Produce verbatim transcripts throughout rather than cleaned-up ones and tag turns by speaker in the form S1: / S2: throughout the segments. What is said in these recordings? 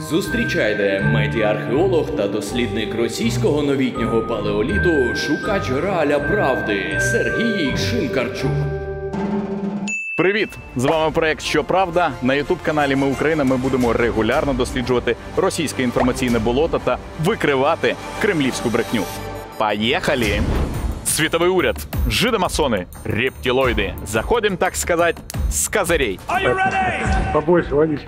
S1: Зустрічайте медіа-археолог та дослідник російського новітнього палеоліту, шукач Грааля правди Сергій Шинкарчук.
S2: Привіт! З вами проект «Що правда?». На ютуб-каналі «Ми Україна» ми будемо регулярно досліджувати російське інформаційне болото та викривати кремлівську брехню. Поїхали! Світовий уряд, жидомасони, рептилоїди. Заходимо, так сказати, з козирей.
S3: Побольше водички.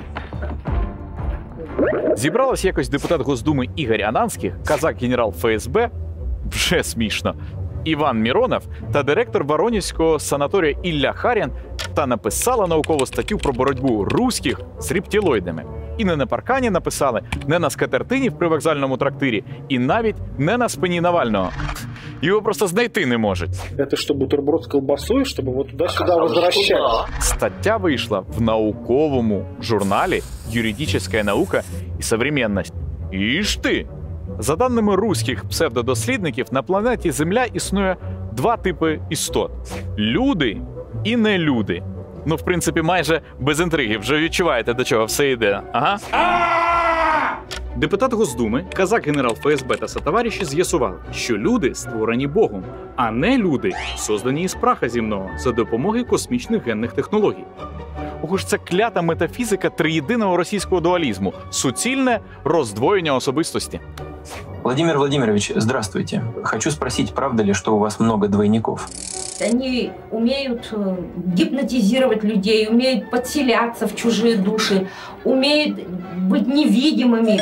S2: Зібралась якось депутат Госдуми Ігор Ананських, казак-генерал Ф С Б, вже смішно, Іван Міронов та директор Воронезького санаторію Ілля Харін та написала наукову статтю про боротьбу руських з рептилоїдами. І не на паркані написали, не на скатертині в привокзальному трактирі, і навіть не на спині Навального. Його просто знайти не можуть.
S3: Это что, бутерброд с колбасой, чтобы вот туда-сюда возвращать?
S2: Стаття вийшла в науковому журналі «Юридическая наука и современность». Іж ти! За даними руських псевдодослідників, на планеті Земля існує два типи істот – люди і нелюди. Ну, в принципі, майже без інтриги. Вже відчуваєте, до чого все йде. Ага. Депутат Госдуми, казак-генерал Ф С Б та сотовариші з'ясували, що люди створені Богом, а не люди создані із праха земного за допомогою космічних генних технологій. Ого ж, це клята метафізика триєдиного російського дуалізму – суцільне роздвоєння особистості.
S4: Владимир Владимирович, здравствуйте. Хочу спросить, правда ли, что у вас много двойников?
S5: Они умеют гипнотизировать людей, умеют подселяться в чужие души, умеют быть невидимыми.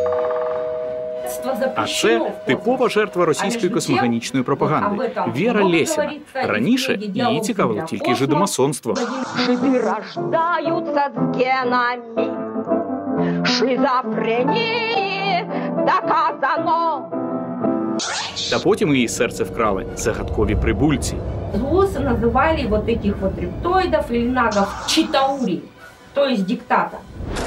S2: А це типова жертва російської космогонічної пропаганди – Віра Лєсіна. Раніше її цікавило тільки жидомасонство.
S5: Жиды рождаются с генами шизофрении доказано.
S2: Та потім її серце вкрали загадкові прибульці.
S5: Зусы называли вот этих вот рептоидов или нагов читаури, то есть диктата.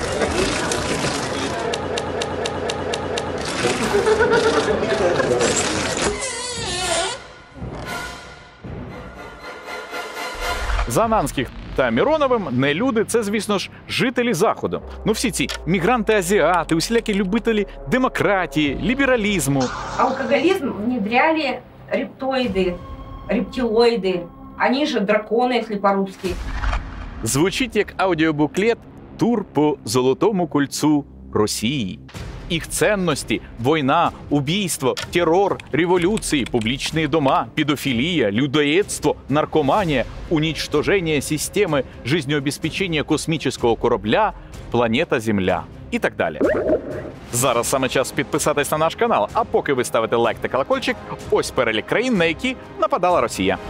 S2: За Ананських та Міроновим нелюди – це, звісно ж, жителі Заходу. Ну всі ці мігранти-азіати, усілякі любителі демократії, лібералізму.
S5: Алкоголизм внедряли рептоиды, рептилоиды, они же драконы, если по-русски.
S2: Звучить як аудіобуклет «Тур по Золотому кольцу Росії». Їх цінності – війна, убійство, терор, революції, публічні дома, педофілія, людоєдство, наркоманія, уничтоження системи жизнеобеспечення космічного корабля, планета Земля і так далі. Зараз саме час підписатись на наш канал, а поки ви ставите лайк та колокольчик, ось перелік країн, на які нападала Росія.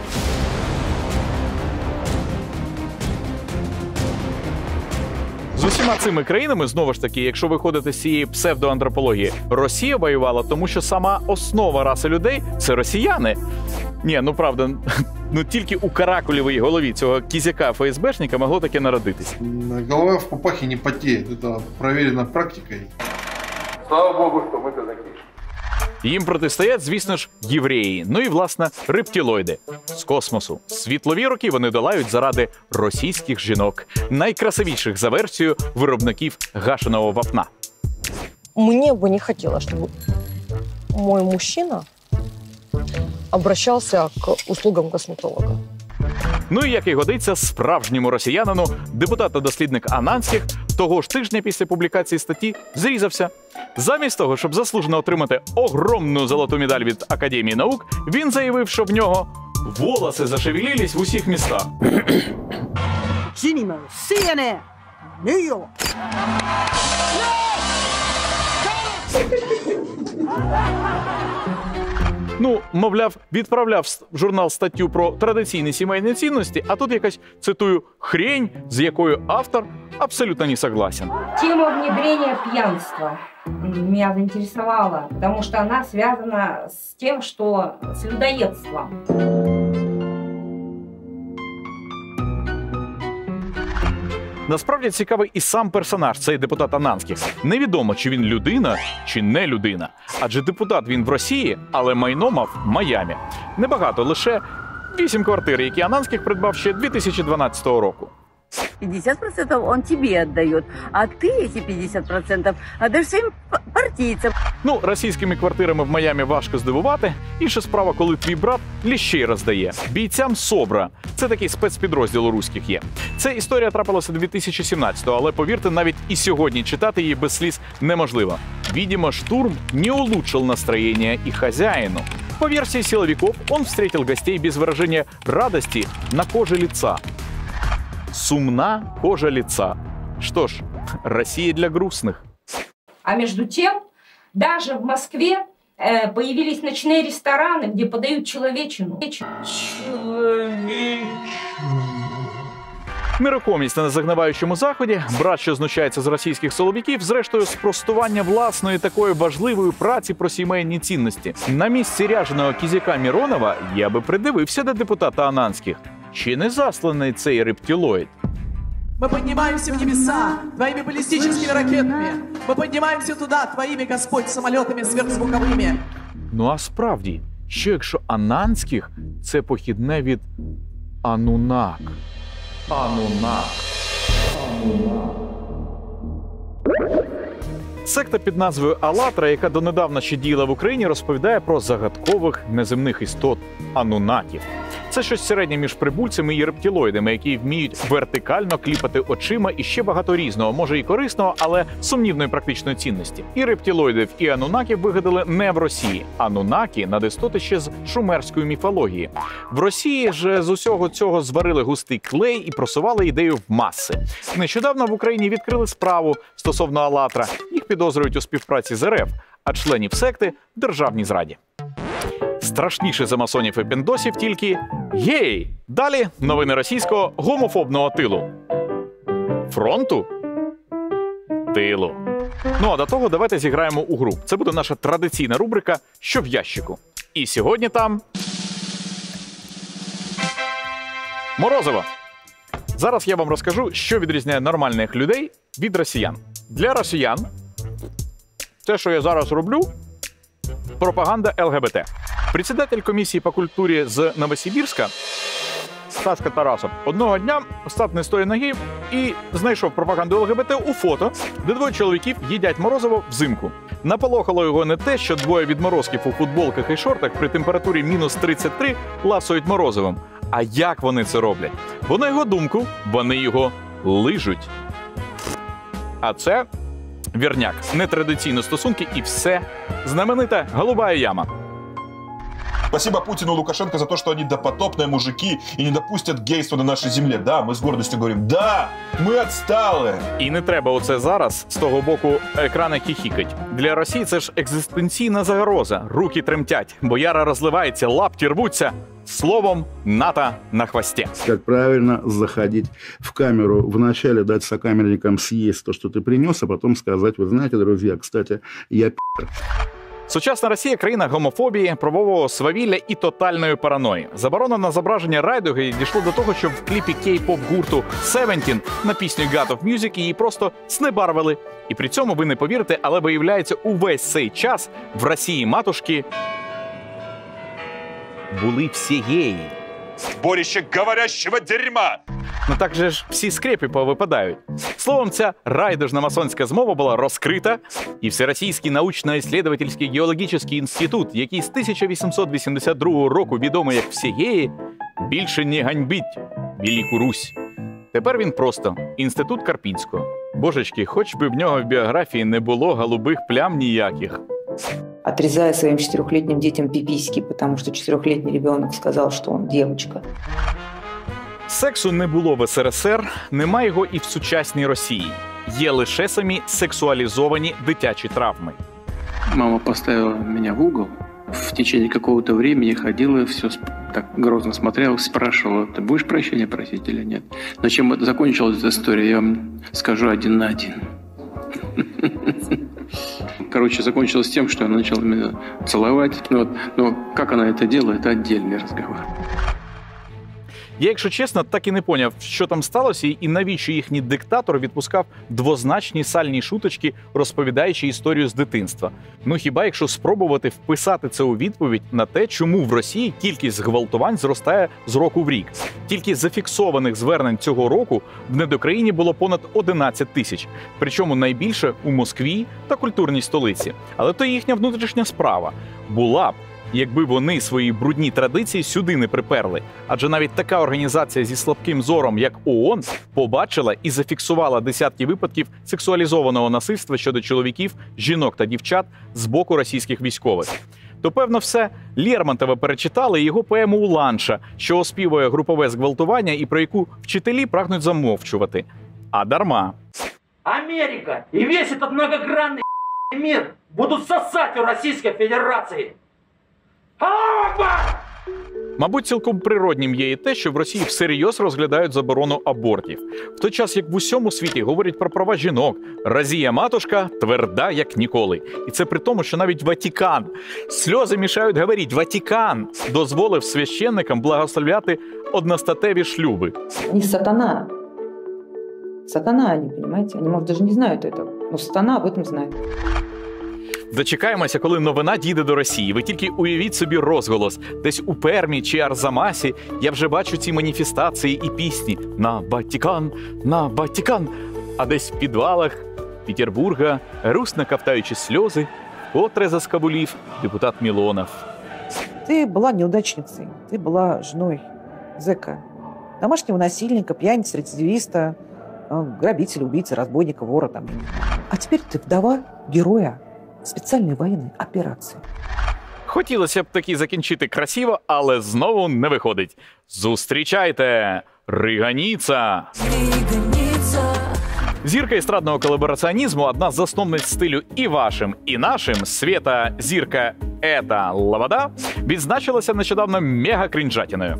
S2: З усіма цими країнами, знову ж таки, якщо виходити з цієї псевдоантропології, Росія воювала, тому що сама основа раси людей – це росіяни. Ні, ну правда, ну тільки у каракулевій голові цього кізяка Ф С Бшника могло таке народитись.
S6: Голова в папахе не потеет, это проверено практикой.
S7: Слава Богу, что мы казаки.
S2: Їм протистоять, звісно ж, євреї, ну і, власне, рептилоїди. З космосу. Світлові роки вони долають заради російських жінок, найкрасивіших за версією виробників гашеного вапна.
S8: Мне бы не хотелось, чтобы мой мужчина обращался к услугам косметолога.
S2: Ну і, як і годиться справжньому росіянину, депутат та дослідник Ананських того ж тижня після публікації статті зрізався. Замість того, щоб заслужено отримати огромну золоту медаль від Академії наук, він заявив, що в нього волоси зашевелились в усіх містах. Ну, мовляв, відправляв в журнал статтю про традиційні сімейні цінності, а тут якась, цитую, хрень, з якою автор абсолютно не согласен.
S5: Тема внедрения пьянства меня заинтересовала, потому что она связана с тем, что с людоедством.
S2: Насправді цікавий і сам персонаж, цей депутат Ананських. Невідомо, чи він людина, чи не людина. Адже депутат він в Росії, але майно мав в Майамі. Небагато, лише вісім квартир, які Ананських придбав ще дві тисячі дванадцятого року.
S9: пятьдесят процентов он тебе отдает, а ты эти пятьдесят процентов отдаешь своим партійцям.
S2: Ну, російськими квартирами в Майамі важко здивувати. Інша справа, коли твій брат ліщей роздає. Бійцям СОБРа. Це такий спецпідрозділ у руських є. Ця історія трапилася дві тисячі сімнадцятого, але, повірте, навіть і сьогодні читати її без сліз неможливо. Видимо, штурм не улучшил настроение и хозяину. По версии силовиков, он встретил гостей без выражения радости на коже лица. Сумна кожа лица. Что ж, Россия для грустных.
S5: А между тем, даже в Москве э, появились ночные рестораны, где подают человечину.
S2: Нерухомість на незагниваючому заході, брат, що знущається з російських силовиків, зрештою спростування власної такої важливої праці про сімейні цінності. На місці ряженого кізяка Міронова я би придивився до депутата Ананських. Чи не засланий цей рептилоїд?
S10: Мы поднимаемся в небеса твоими баллистическими ракетами. Мы поднимаемся туда твоими, Господь, самолетами сверхзвуковыми.
S2: Ну а справді, що якщо Ананських – це похідне від Анунак? Анунак. Анунак. Секта під назвою Алатра, яка донедавна ще діяла в Україні, розповідає про загадкових неземних істот – анунаків. Це щось середнє між прибульцями і рептилоїдами, які вміють вертикально кліпати очима і ще багато різного, може і корисного, але сумнівної практичної цінності. І рептилоїдів, і анунаків вигадали не в Росії. Анунаки – надистоти ще з шумерської міфології. В Росії ж з усього цього зварили густий клей і просували ідею в маси. Нещодавно в Україні відкрили справу стосовно Алатра. Їх підозрюють у співпраці з РФ, а членів секти – в державній зраді. Страшніше за масонів і піндосів тільки гей! Далі новини російського гомофобного тилу. Фронту? Тилу. Ну а до того давайте зіграємо у гру. Це буде наша традиційна рубрика «Що в ящику?». І сьогодні там... Морозиво! Зараз я вам розкажу, що відрізняє нормальних людей від росіян. Для росіян те, що я зараз роблю, пропаганда ЛГБТ. Председатель комісії по культурі з Новосибірська Сашка Тарасов одного дня став не з тої ноги і знайшов пропаганду ЛГБТ у фото, де двоє чоловіків їдять морозиво взимку. Наполохало його не те, що двоє відморозків у футболках і шортах при температурі мінус тридцять три ласують морозивом, а як вони це роблять. Бо на його думку, вони його лижуть. А це вірняк, нетрадиційні стосунки і все. Знаменита голубая яма.
S11: Спасибо Путину и Лукашенко за то, что они допотопные мужики и не допустят гейства на нашей земле. Да, мы с гордостью говорим, да, мы отсталые.
S2: І не треба оце зараз з того боку екрана хіхікать. Для Росії це ж екзистенційна загроза. Руки тремтять, бояра розливається, лапті рвуться. Словом, НАТО на хвосте.
S12: Как правильно заходить в камеру, вначале дать сокамерникам съесть то, что ты принес, а потом сказать, вы знаете, друзья, кстати, я пи***.
S2: Сучасна Росія – країна гомофобії, правового свавілля і тотальної параної. Заборона на зображення райдуги дійшло до того, що в кліпі кей-поп гурту Севентін на пісню God of Music її просто снебарвили. І при цьому, ви не повірите, але виявляється, увесь цей час в Росії матушки були всі геї.
S11: Зборище говорящего дерьма!
S2: Ну так же ж всі скрепи повипадають. Словом, ця райдужна масонська змова була розкрита, і Всеросійський научно-исследовательський геологічний інститут, який з тисяча вісімсот вісімдесят другого року відомий як «Всегеї», більше не ганьбить Велику Русь. Тепер він просто інститут Карпінського. Божечки, хоч би в нього в біографії не було голубих плям ніяких.
S13: Отрезая своим четырехлетним детям пиписьки, потому что четырехлетний ребенок сказал, что он девочка.
S2: Сексу не було в СРСР, нема його і в сучасній Росії. Є лише самі сексуалізовані дитячі травми.
S14: Мама поставила меня в угол. В течение какого-то времени ходила, все так грозно смотрела, спрашивала, ты будешь прощения просить или нет? Но чем это закончилась эта история, я вам скажу один на один. Короче, закончилось тем, что она начала меня целовать. Вот. Но как она это делала, это отдельный разговор.
S2: Я, якщо чесно, так і не поняв, що там сталося і навіщо їхній диктатор відпускав двозначні сальні шуточки, розповідаючи історію з дитинства. Ну хіба якщо спробувати вписати це у відповідь на те, чому в Росії кількість зґвалтувань зростає з року в рік. Тільки зафіксованих звернень цього року в недокраїні було понад одинадцять тисяч. Причому найбільше у Москві та культурній столиці. Але то їхня внутрішня справа. Була б, якби вони свої брудні традиції сюди не приперли. Адже навіть така організація зі слабким зором, як ООН, побачила і зафіксувала десятки випадків сексуалізованого насильства щодо чоловіків, жінок та дівчат з боку російських військових. То, певно, все Лермонтова перечитали і його поему «Уланша», що оспівує групове зґвалтування і про яку вчителі прагнуть замовчувати. А дарма.
S15: Америка и весь этот многогранный мир будут сосать у Российской Федерации.
S2: Мабуть, цілком природнім є і те, що в Росії всерйоз розглядають заборону абортів. В той час, як в усьому світі говорять про права жінок, Росія-матушка тверда, як ніколи. І це при тому, що навіть Ватикан, сльози мішають говорити, Ватикан дозволив священникам благословляти одностатеві шлюби.
S13: Они сатана. Сатана они, понимаете? Они, может, даже не знают этого. Но сатана об этом знает.
S2: Дочекаємося, коли новина дійде до Росії. Ви тільки уявіть собі розголос. Десь у Пермі чи Арзамасі я вже бачу ці маніфестації і пісні «На Ватикан! На Ватикан!». А десь в підвалах Петербурга, грустно ковтаючи сльози, котре заскабулів депутат Милонов.
S16: Ты была неудачницей. Ты была женой зэка, домашнего насильника, пьяницы, рецидивиста, грабителя, убийцы, разбойника, вора. Там. А теперь ты вдова героя спеціальної воєнної операції.
S2: Хотілося б таки закінчити красиво, але знову не виходить. Зустрічайте! Риганіца! Зірка естрадного колабораціонізму, одна з засновниць стилю і вашим, і нашим, Света зірка «Ета Лобода», відзначилася нещодавно мега-крінжатіною.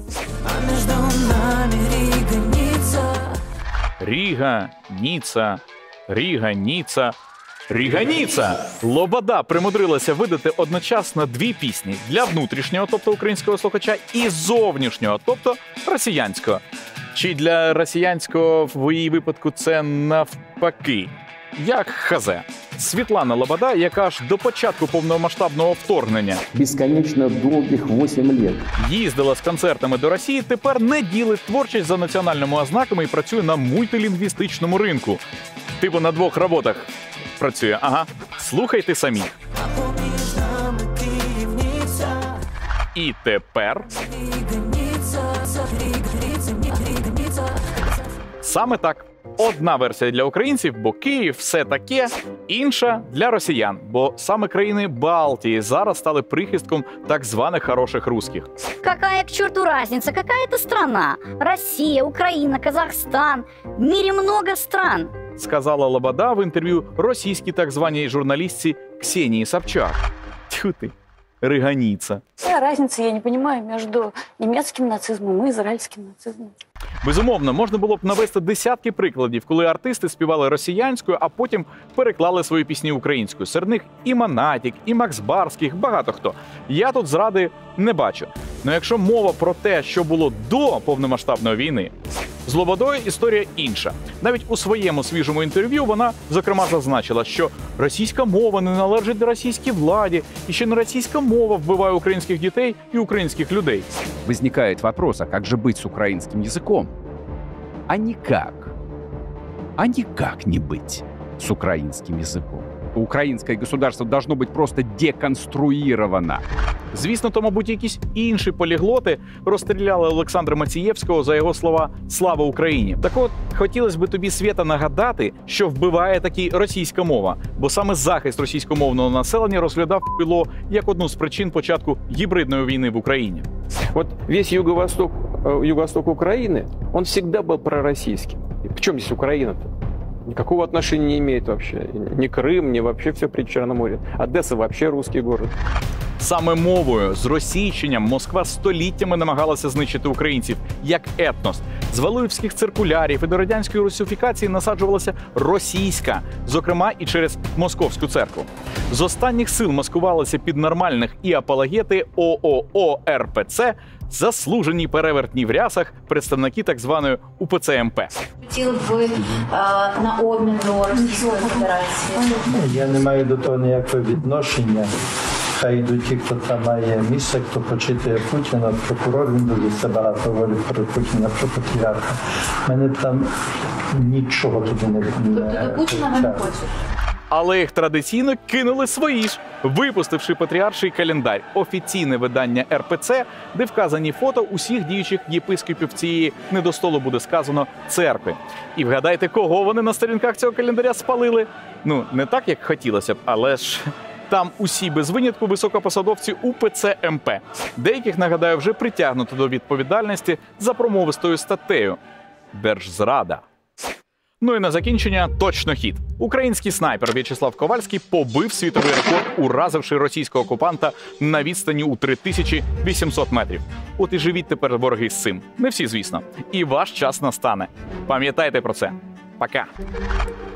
S2: Ріга, Ніца, Ріга, Ніца. Риганіца! Лобода примудрилася видати одночасно дві пісні для внутрішнього, тобто українського слухача, і зовнішнього, тобто росіянського. Чи для росіянського в її випадку це навпаки? Як хазе. Світлана Лобода, яка ж до початку повномасштабного вторгнення
S17: безконечно довгих вісім років
S2: їздила з концертами до Росії, тепер не ділить творчість за національними ознаками і працює на мультилінгвістичному ринку. Типу на двох роботах працює. Ага. Слухайте самі. І тепер саме так. Одна версія для українців, бо Київ все таке, інша для росіян, бо саме країни Балтії зараз стали прихистком так званих хороших русских.
S18: Какая к черту разница? Какая это страна? Россия, Украина, Казахстан. В мире много стран.
S2: Сказала Лобода в інтерв'ю російській так званій журналістці Ксенії Собчак. Тьфу ти, риганіца.
S19: Какая разница, я не понимаю, между немецким нацизмом и израильским нацизмом?
S2: Безумовно, можна було б навести десятки прикладів, коли артисти співали росіянською, а потім переклали свої пісні українською. Серед них і Монатік, і Макс Барських, багато хто. Я тут зради не бачу. Но якщо мова про те, що було до повномасштабної війни, з Лободою історія інша. Навіть у своєму свіжому інтерв'ю вона, зокрема, зазначила, що російська мова не належить до російській владі, і ще не російська мова вбиває українських дітей і українських людей.
S20: Возникает вопрос, а как же быть с украинским языком? А никак. А никак не быть с украинским языком. Украинское государство должно быть просто деконструировано.
S2: Звісно, то, мабуть, якісь інші поліглоти розстріляли Олександра Мацієвського за його слова «Слава Україні». Так от, хотілося б тобі, Свята, нагадати, що вбиває таки російська мова. Бо саме захист російськомовного населення розглядав ПІЛО як одну з причин початку гібридної війни в Україні.
S14: Вот весь юго-восток, юго-восток Украины, он всегда был пророссийским. В чем здесь Украина-то? Никакого отношения не имеет вообще. Ни Крым, ни вообще все при Черном море. Одесса вообще русский город.
S2: Саме мовою, з російщенням Москва століттями намагалася знищити українців як етнос. З валуївських циркулярів і до радянської русифікації насаджувалася російська, зокрема і через Московську церкву. З останніх сил маскувалися під нормальних і апологети ООО РПЦ заслужені перевертні в рясах, представники так званої У Пе Це Ем Пе.
S21: Хотіли б ви е, на обмін до Російської Федерації?
S22: Я не маю до того ніякого відношення. Хай йдуть ті, хто там має місце, хто почитує Путіна, прокурор, він дуже все багато говорить про Путіна, про патріарха. Мене там нічого туди не відміняє.
S21: Тобто до Путіна ви не хочете?
S2: Але їх традиційно кинули свої ж, випустивши патріарший календар, офіційне видання Ер Пе Це, де вказані фото усіх діючих єпископів цієї, не до столу буде сказано, церкви. І вгадайте, кого вони на сторінках цього календаря спалили? Ну, не так, як хотілося б, але ж... Там усі без винятку високопосадовці У Пе Це Ем Пе. Деяких, нагадаю, вже притягнуто до відповідальності за промовистою статтею «Держзрада». Ну і на закінчення точно хід. Український снайпер В'ячеслав Ковальський побив світовий рекорд, уразивши російського окупанта на відстані у три тисячі вісімсот метрів. От і живіть тепер, вороги, з цим. Не всі, звісно. І ваш час настане. Пам'ятайте про це. Пока.